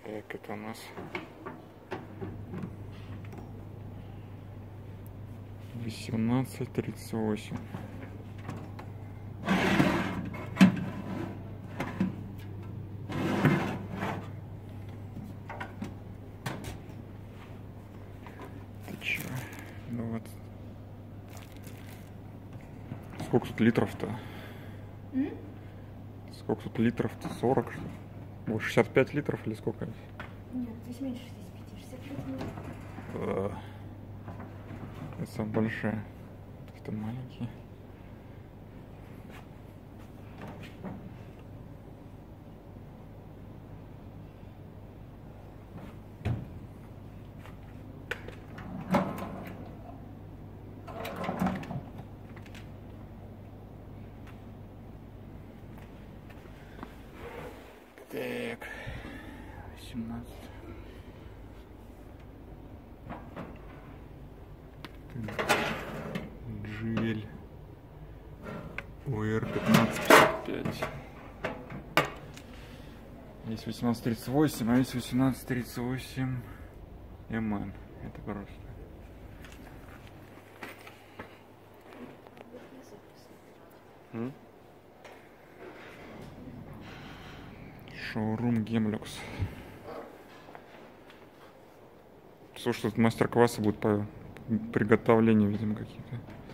Так, это у нас 18:38. Ты чё? Ну вот. Сколько тут литров-то? Сколько тут литров-то? 40, что ли? 65 литров или сколько? Нет, здесь меньше 65, 65 литров. Это самая большая. Это маленькие. Так, 18. Джель ОР 1555. Есть 1838, а есть 1838 МН. Это просто. Шоурум Гемлюкс. Слушай, тут мастер-классы будут по приготовлению, видимо, какие-то.